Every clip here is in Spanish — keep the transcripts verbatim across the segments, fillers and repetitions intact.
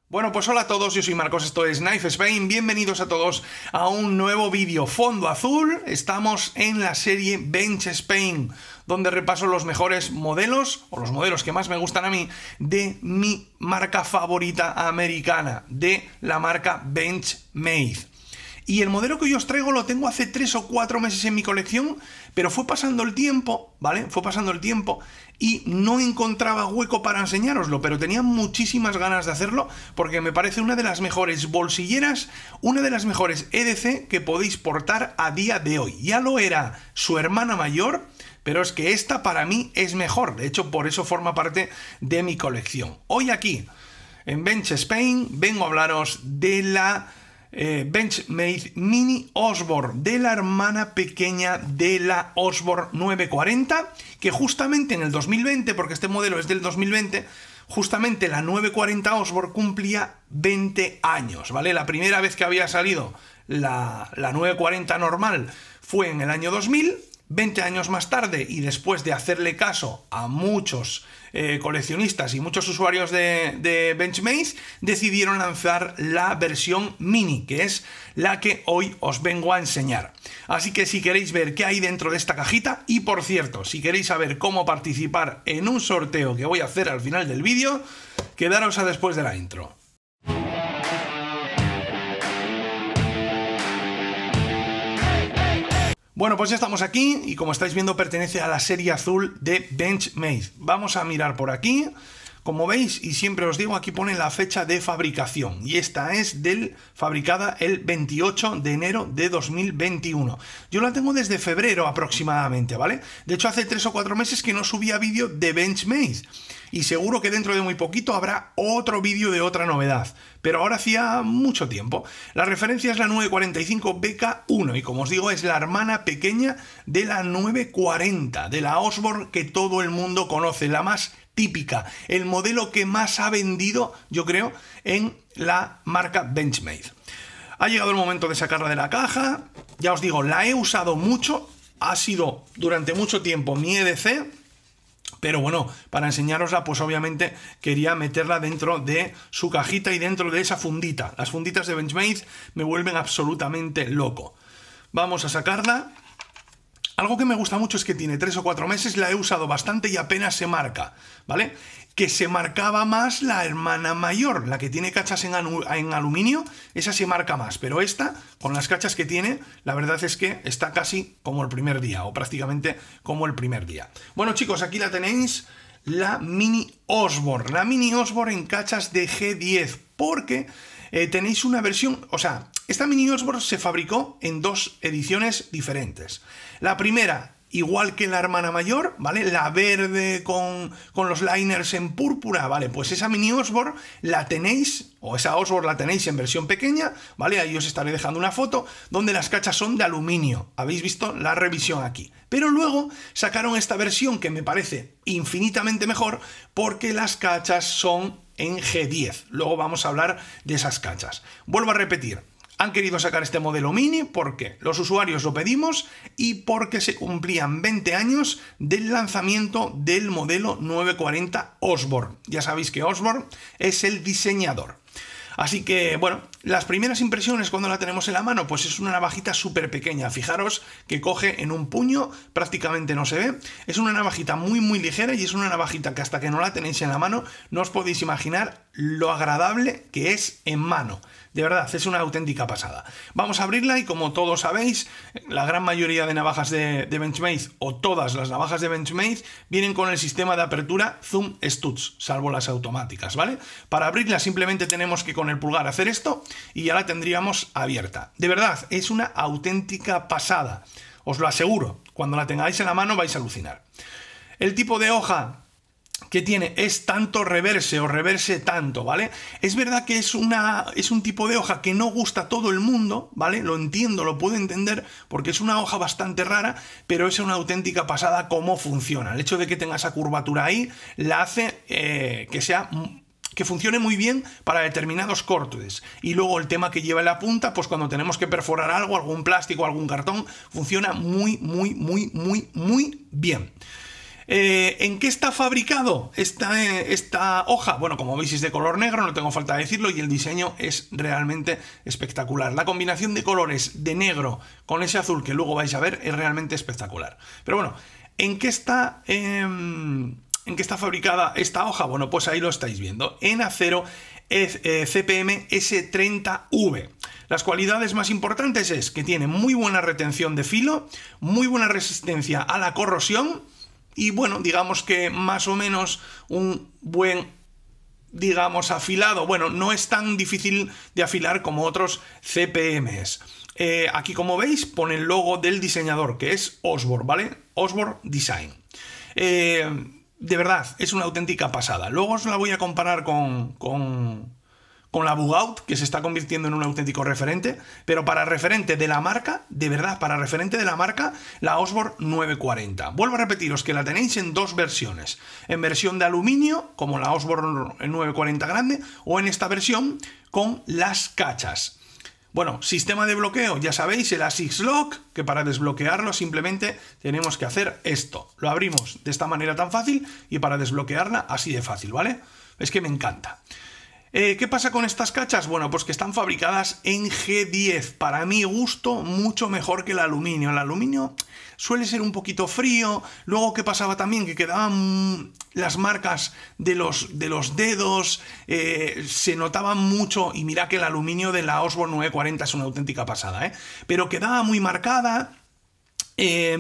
Bueno, pues hola a todos, yo soy Marcos, esto es Knife Spain, bienvenidos a todos a un nuevo vídeo. Fondo azul, estamos en la serie Bench Spain, donde repaso los mejores modelos, o los modelos que más me gustan a mí, de mi marca favorita americana, de la marca Benchmade. Y el modelo que yo os traigo lo tengo hace tres o cuatro meses en mi colección, pero fue pasando el tiempo, ¿vale? Fue pasando el tiempo y no encontraba hueco para enseñároslo, pero tenía muchísimas ganas de hacerlo porque me parece una de las mejores bolsilleras, una de las mejores E D C que podéis portar a día de hoy. Ya lo era su hermana mayor, pero es que esta para mí es mejor. De hecho, por eso forma parte de mi colección. Hoy aquí, en Bench Spain, vengo a hablaros de la Eh, Benchmade Mini Osborne, de la hermana pequeña de la Osborne nueve cuarenta, que justamente en el dos mil veinte, porque este modelo es del dos mil veinte, justamente la nueve cuarenta Osborne cumplía veinte años, ¿vale? La primera vez que había salido la, la nueve cuarenta normal fue en el año dos mil, veinte años más tarde, y después de hacerle caso a muchos eh, coleccionistas y muchos usuarios de, de Benchmade, decidieron lanzar la versión mini, que es la que hoy os vengo a enseñar. Así que si queréis ver qué hay dentro de esta cajita, y por cierto, si queréis saber cómo participar en un sorteo que voy a hacer al final del vídeo, quedaros a después de la intro. Bueno, pues ya estamos aquí y como estáis viendo pertenece a la serie azul de Benchmade. Vamos a mirar por aquí. Como veis, y siempre os digo, aquí pone la fecha de fabricación y esta es del fabricada el veintiocho de enero de dos mil veintiuno. Yo la tengo desde febrero aproximadamente, ¿vale? De hecho, hace tres o cuatro meses que no subía vídeo de Benchmade y seguro que dentro de muy poquito habrá otro vídeo de otra novedad, pero ahora hacía mucho tiempo. La referencia es la nueve cuarenta y cinco B K uno y como os digo es la hermana pequeña de la nueve cuarenta, de la Osborne que todo el mundo conoce, la más típica, el modelo que más ha vendido, yo creo, en la marca Benchmade. Ha llegado el momento de sacarla de la caja. Ya os digo, la he usado mucho, ha sido durante mucho tiempo mi E D C, pero bueno, para enseñárosla, pues obviamente quería meterla dentro de su cajita y dentro de esa fundita. Las funditas de Benchmade me vuelven absolutamente loco. Vamos a sacarla. Algo que me gusta mucho es que tiene tres o cuatro meses, la he usado bastante y apenas se marca, ¿vale? Que se marcaba más la hermana mayor, la que tiene cachas en, en aluminio, esa se marca más, pero esta, con las cachas que tiene, la verdad es que está casi como el primer día, o prácticamente como el primer día. Bueno chicos, aquí la tenéis, la Mini Osborne, la Mini Osborne en cachas de G diez, porque eh, tenéis una versión, o sea, esta Mini Osborne se fabricó en dos ediciones diferentes. La primera, igual que la hermana mayor, ¿vale? La verde con, con los liners en púrpura, ¿vale? Pues esa Mini Osborne la tenéis, o esa Osborne la tenéis en versión pequeña, ¿vale? Ahí os estaré dejando una foto donde las cachas son de aluminio. Habéis visto la revisión aquí. Pero luego sacaron esta versión que me parece infinitamente mejor porque las cachas son en G diez. Luego vamos a hablar de esas cachas. Vuelvo a repetir. Han querido sacar este modelo mini porque los usuarios lo pedimos y porque se cumplían veinte años del lanzamiento del modelo nueve cuarenta Osborne. Ya sabéis que Osborne es el diseñador. Así que, bueno, las primeras impresiones cuando la tenemos en la mano, pues es una navajita súper pequeña. Fijaros que coge en un puño, prácticamente no se ve. Es una navajita muy, muy ligera y es una navajita que hasta que no la tenéis en la mano no os podéis imaginar lo agradable que es en mano. De verdad, es una auténtica pasada. Vamos a abrirla y como todos sabéis, la gran mayoría de navajas de, de Benchmade, o todas las navajas de Benchmade, vienen con el sistema de apertura Zoom Studs, salvo las automáticas, ¿vale? Para abrirla simplemente tenemos que con el pulgar hacer esto y ya la tendríamos abierta. De verdad, es una auténtica pasada. Os lo aseguro, cuando la tengáis en la mano vais a alucinar. El tipo de hoja que tiene es tanto reverse o reverse tanto, ¿vale? Es verdad que es, una, es un tipo de hoja que no gusta a todo el mundo, ¿vale? Lo entiendo, lo puedo entender, porque es una hoja bastante rara, pero es una auténtica pasada cómo funciona. El hecho de que tenga esa curvatura ahí la hace eh, que sea que funcione muy bien para determinados cortes. Y luego el tema que lleva en la punta, pues cuando tenemos que perforar algo, algún plástico, algún cartón, funciona muy, muy, muy, muy, muy bien. Eh, ¿En qué está fabricado esta, eh, esta hoja? Bueno, como veis es de color negro, no tengo falta de decirlo, y el diseño es realmente espectacular. La combinación de colores de negro con ese azul que luego vais a ver es realmente espectacular. Pero bueno, ¿en qué está, eh, ¿en qué está fabricada esta hoja? Bueno, pues ahí lo estáis viendo, en acero eh, C P M S treinta V. Las cualidades más importantes es que tiene muy buena retención de filo, muy buena resistencia a la corrosión, y bueno, digamos que más o menos un buen, digamos, afilado. Bueno, no es tan difícil de afilar como otros C P Ms. Eh, aquí, como veis, pone el logo del diseñador, que es Osborne, ¿vale? Osborne Design. Eh, de verdad, es una auténtica pasada. Luego os la voy a comparar con... con con la Bugout, que se está convirtiendo en un auténtico referente, pero para referente de la marca, de verdad, para referente de la marca, la Osborne nueve cuarenta. Vuelvo a repetiros que la tenéis en dos versiones, en versión de aluminio, como la Osborne nueve cuarenta grande, o en esta versión con las cachas. Bueno, sistema de bloqueo, ya sabéis, el ASICS Lock, que para desbloquearlo simplemente tenemos que hacer esto. Lo abrimos de esta manera tan fácil y para desbloquearla así de fácil, ¿vale? Es que me encanta. Eh, ¿Qué pasa con estas cachas? Bueno, pues que están fabricadas en G diez. Para mi gusto, mucho mejor que el aluminio. El aluminio suele ser un poquito frío. Luego, ¿qué pasaba también? Que quedaban las marcas de los, de los dedos, eh, se notaban mucho. Y mira que el aluminio de la Osborne nueve cuarenta es una auténtica pasada, ¿eh? Pero quedaba muy marcada. Eh,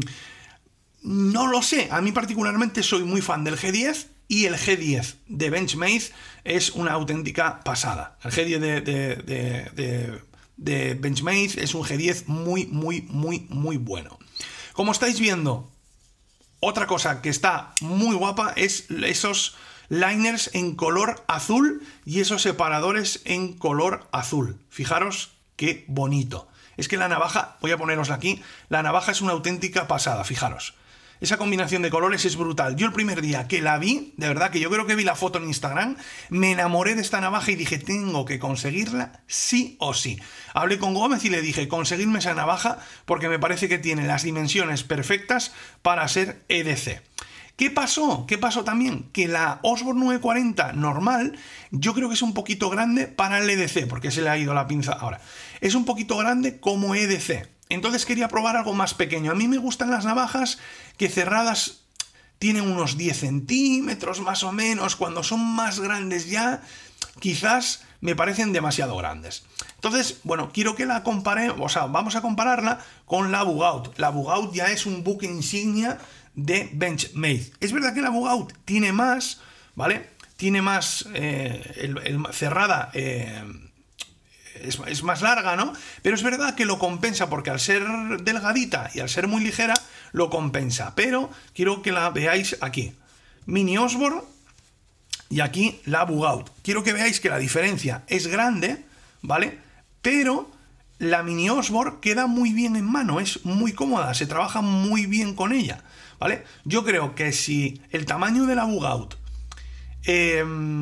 no lo sé. A mí particularmente soy muy fan del G diez. Y el G diez de Benchmade es una auténtica pasada. El G diez de, de, de, de, de Benchmade es un G diez muy, muy, muy, muy bueno. Como estáis viendo, otra cosa que está muy guapa es esos liners en color azul y esos separadores en color azul. Fijaros qué bonito. Es que la navaja, voy a ponerosla aquí, la navaja es una auténtica pasada, fijaros. Esa combinación de colores es brutal. Yo el primer día que la vi, de verdad que yo creo que vi la foto en Instagram, me enamoré de esta navaja y dije, tengo que conseguirla sí o sí. Hablé con Gómez y le dije, conseguidme esa navaja porque me parece que tiene las dimensiones perfectas para ser E D C. ¿Qué pasó? ¿Qué pasó también? Que la Osborne nueve cuarenta normal, yo creo que es un poquito grande para el E D C, porque se le ha ido la pinza ahora. Es un poquito grande como E D C. Entonces quería probar algo más pequeño. A mí me gustan las navajas que cerradas tienen unos diez centímetros más o menos. Cuando son más grandes ya, quizás me parecen demasiado grandes. Entonces, bueno, quiero que la compare, o sea, vamos a compararla con la Bugout. La Bugout ya es un buque insignia de Benchmade. Es verdad que la Bugout tiene más, ¿vale? Tiene más eh, el, el, cerrada... Eh, Es, es más larga, ¿no? Pero es verdad que lo compensa porque al ser delgadita y al ser muy ligera, lo compensa. Pero quiero que la veáis aquí. Mini Osborne y aquí la Bugout. Quiero que veáis que la diferencia es grande, ¿vale? Pero la Mini Osborne queda muy bien en mano, es muy cómoda, se trabaja muy bien con ella, ¿vale? Yo creo que si el tamaño de la Bugout eh,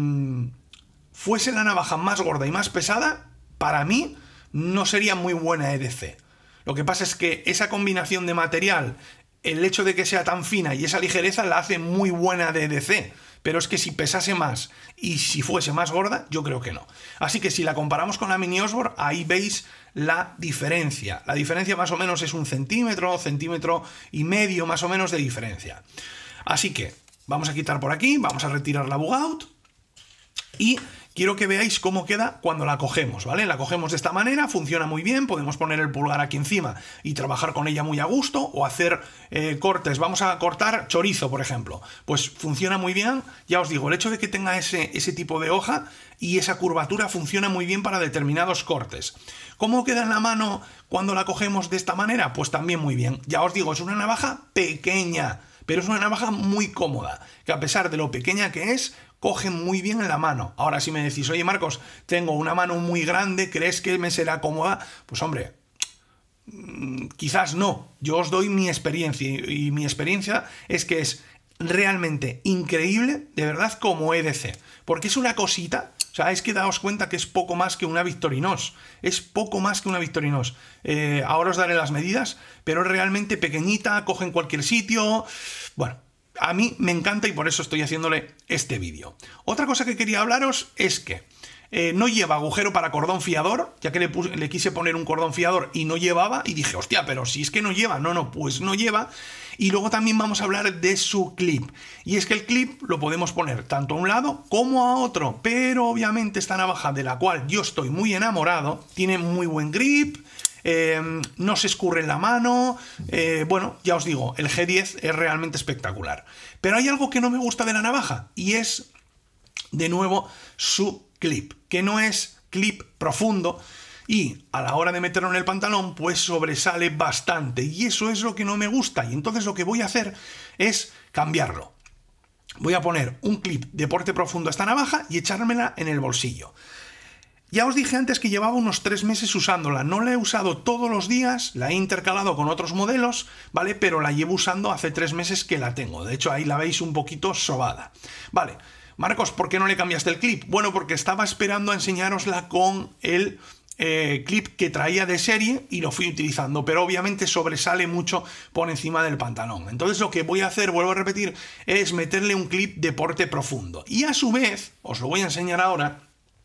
fuese la navaja más gorda y más pesada, para mí no sería muy buena E D C. Lo que pasa es que esa combinación de material, el hecho de que sea tan fina y esa ligereza la hace muy buena de E D C. Pero es que si pesase más y si fuese más gorda, yo creo que no. Así que si la comparamos con la Mini Osborne, ahí veis la diferencia. La diferencia más o menos es un centímetro, centímetro y medio más o menos de diferencia. Así que vamos a quitar por aquí, vamos a retirar la Bugout y quiero que veáis cómo queda cuando la cogemos, ¿vale? La cogemos de esta manera, funciona muy bien, podemos poner el pulgar aquí encima y trabajar con ella muy a gusto, o hacer eh, cortes, vamos a cortar chorizo, por ejemplo, pues funciona muy bien. Ya os digo, el hecho de que tenga ese, ese tipo de hoja y esa curvatura funciona muy bien para determinados cortes. ¿Cómo queda en la mano cuando la cogemos de esta manera? Pues también muy bien. Ya os digo, es una navaja pequeña, pero es una navaja muy cómoda, que a pesar de lo pequeña que es, coge muy bien en la mano. Ahora, si me decís, oye Marcos, tengo una mano muy grande, ¿crees que me será cómoda? Pues hombre, quizás no. Yo os doy mi experiencia y mi experiencia es que es realmente increíble, de verdad, como E D C. Porque es una cosita, o sea, es que daos cuenta que es poco más que una Victorinox. Es poco más que una Victorinox. Eh, ahora os daré las medidas, pero es realmente pequeñita, coge en cualquier sitio. Bueno, a mí me encanta y por eso estoy haciéndole este vídeo. Otra cosa que quería hablaros es que eh, no lleva agujero para cordón fiador, ya que le, puse, le quise poner un cordón fiador y no llevaba, y dije, hostia, pero si es que no lleva, no, no, pues no lleva. Y luego también vamos a hablar de su clip, y es que el clip lo podemos poner tanto a un lado como a otro, pero obviamente esta navaja, de la cual yo estoy muy enamorado, tiene muy buen grip, eh, no se escurre en la mano, eh, bueno, ya os digo, el G diez es realmente espectacular. Pero hay algo que no me gusta de la navaja, y es, de nuevo, su clip, que no es clip profundo, y a la hora de meterlo en el pantalón pues sobresale bastante, y eso es lo que no me gusta. Y entonces lo que voy a hacer es cambiarlo. Voy a poner un clip de porte profundo a esta navaja y echármela en el bolsillo. Ya os dije antes que llevaba unos tres meses usándola, no la he usado todos los días, la he intercalado con otros modelos, ¿vale? Pero la llevo usando hace tres meses que la tengo, de hecho ahí la veis un poquito sobada. Vale, Marcos, ¿por qué no le cambiaste el clip? Bueno, porque estaba esperando a enseñárosla con el eh, clip que traía de serie y lo fui utilizando, pero obviamente sobresale mucho por encima del pantalón. Entonces lo que voy a hacer, vuelvo a repetir, es meterle un clip de porte profundo. Y a su vez, os lo voy a enseñar ahora,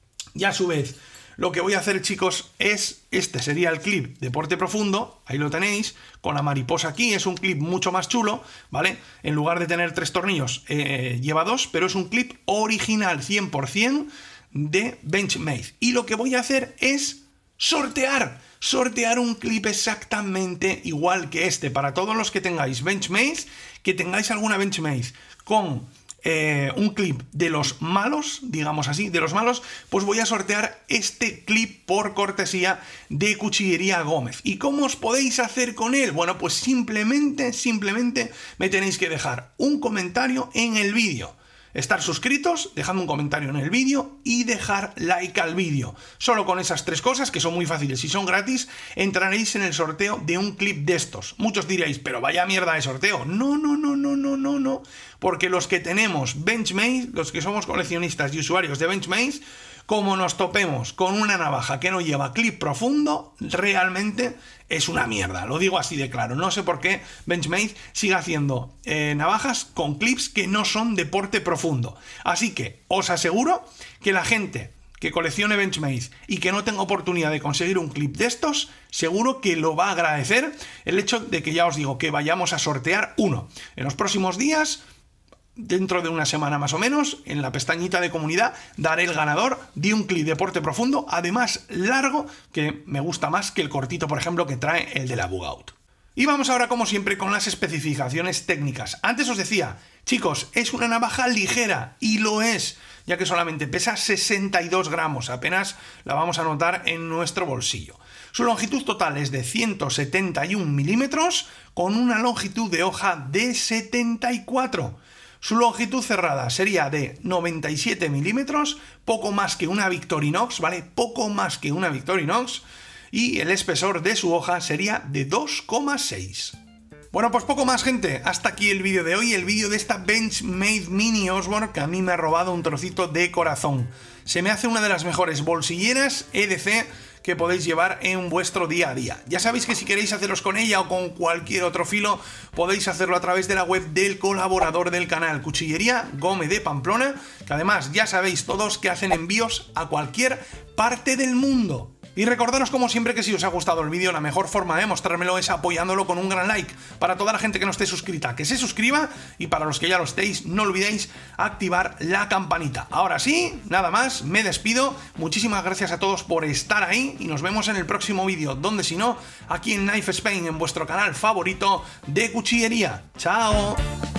y a su vez, lo que voy a hacer, chicos, es, este sería el clip de porte profundo, ahí lo tenéis, con la mariposa aquí, es un clip mucho más chulo, ¿vale? En lugar de tener tres tornillos, eh, lleva dos, pero es un clip original cien por cien de Benchmade. Y lo que voy a hacer es sortear, sortear un clip exactamente igual que este, para todos los que tengáis Benchmade, que tengáis alguna Benchmade con Eh, un clip de los malos, digamos así, de los malos, pues voy a sortear este clip por cortesía de Cuchillería Gómez. ¿Y cómo os podéis hacer con él? Bueno, pues simplemente, simplemente me tenéis que dejar un comentario en el vídeo. Estar suscritos, dejadme un comentario en el vídeo y dejar like al vídeo. Solo con esas tres cosas, que son muy fáciles y son gratis, entraréis en el sorteo de un clip de estos. Muchos diréis, pero vaya mierda de sorteo. No, no, no, no, no, no, no. Porque los que tenemos Benchmade, los que somos coleccionistas y usuarios de Benchmade, como nos topemos con una navaja que no lleva clip profundo, realmente es una mierda. Lo digo así de claro. No sé por qué Benchmade sigue haciendo eh, navajas con clips que no son de porte profundo. Así que os aseguro que la gente que coleccione Benchmade y que no tenga oportunidad de conseguir un clip de estos, seguro que lo va a agradecer el hecho de que, ya os digo, que vayamos a sortear uno. En los próximos días, dentro de una semana más o menos, en la pestañita de comunidad daré el ganador de un clip de porte profundo, además largo, que me gusta más que el cortito, por ejemplo, que trae el de la Bug Out. Y vamos ahora, como siempre, con las especificaciones técnicas. Antes os decía, chicos, es una navaja ligera, y lo es, ya que solamente pesa sesenta y dos gramos, apenas la vamos a notar en nuestro bolsillo. Su longitud total es de ciento setenta y un milímetros, con una longitud de hoja de setenta y cuatro. Su longitud cerrada sería de noventa y siete milímetros, poco más que una Victorinox, ¿vale? Poco más que una Victorinox. Y el espesor de su hoja sería de dos coma seis. Bueno, pues poco más, gente. Hasta aquí el vídeo de hoy, el vídeo de esta Benchmade Mini Osborne, que a mí me ha robado un trocito de corazón. Se me hace una de las mejores bolsilleras E D C que podéis llevar en vuestro día a día. Ya sabéis que si queréis haceros con ella o con cualquier otro filo, podéis hacerlo a través de la web del colaborador del canal, Cuchillería Gómez de Pamplona, que además ya sabéis todos que hacen envíos a cualquier parte del mundo. Y recordaros, como siempre, que si os ha gustado el vídeo, la mejor forma de mostrármelo es apoyándolo con un gran like. Para toda la gente que no esté suscrita, que se suscriba, y para los que ya lo estéis, no olvidéis activar la campanita. Ahora sí, nada más, me despido. Muchísimas gracias a todos por estar ahí y nos vemos en el próximo vídeo, donde si no, aquí en Knife Spain, en vuestro canal favorito de cuchillería. ¡Chao!